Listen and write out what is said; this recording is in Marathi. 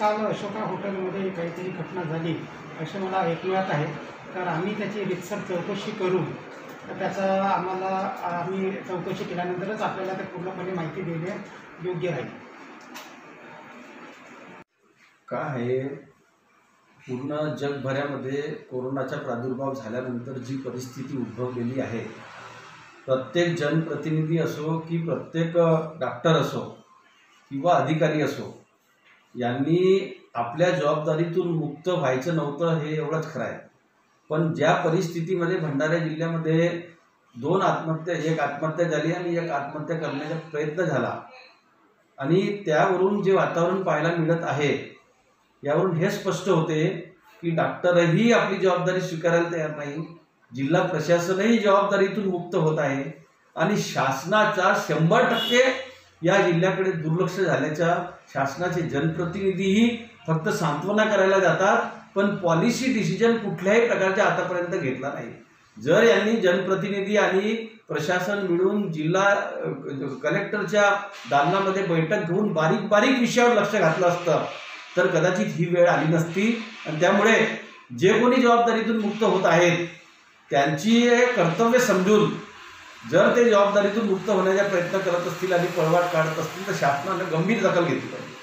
काल अशोका हॉटेलमध्ये काहीतरी घटना झाली असे मला ऐकण्यात आहे। तर आम्ही त्याची रितसर चौकशी करू, तर त्याचा आम्ही चौकशी केल्यानंतरच आपल्याला ते पूर्णपणे माहिती देणे योग्य राहील। काय आहे, पूर्ण जगभरामध्ये कोरोनाचा प्रादुर्भाव झाल्यानंतर जी परिस्थिती उद्भवलेली आहे, प्रत्येक जनप्रतिनिधी असो की प्रत्येक डॉक्टर असो किंवा अधिकारी असो, यांनी आपल्या जबाबदारीतून मुक्त व्हायचं नव्हतं हे एवढंच खरं आहे। पण ज्या परिस्थितीमध्ये भंडारा जिल्ह्यामध्ये एक आत्महत्या झाली आणि एक आत्महत्या करण्याचा प्रयत्न झाला, आणि त्यावरून जे वातावरण पाहायला मिळत आहे, यावरून हे स्पष्ट होते की डॉक्टरही आपली जबाबदारी स्वीकारायला तयार नाही, जिल्हा प्रशासनही जबाबदारीतून मुक्त होत आहे, आणि शासनाचा 100% या जिल्ह्याकडे दुर्लक्ष झाल्याच्या शासनाचे जनप्रतिनिधीही फक्त सांत्वना करायला जातात, पण पॉलिसी डिसिजन कुठल्याही प्रकारच्या आतापर्यंत घेतला नाही। जर यांनी जनप्रतिनिधी आणि प्रशासन मिळून जिल्हा कलेक्टरच्या दालनामध्ये बैठक घेऊन बारीक बारीक विषयावर लक्ष घातलं असतं तर कदाचित ही वेळ आली नसती। आणि त्यामुळे जे कोणी जबाबदारीतून मुक्त होत आहेत त्यांची कर्तव्य समजून जर ते जबाबदारीतून मुक्त होण्याचा प्रयत्न करत असतील आणि पळवाट काढत असतील तर शासनाने गंभीर दखल घेतली पाहिजे।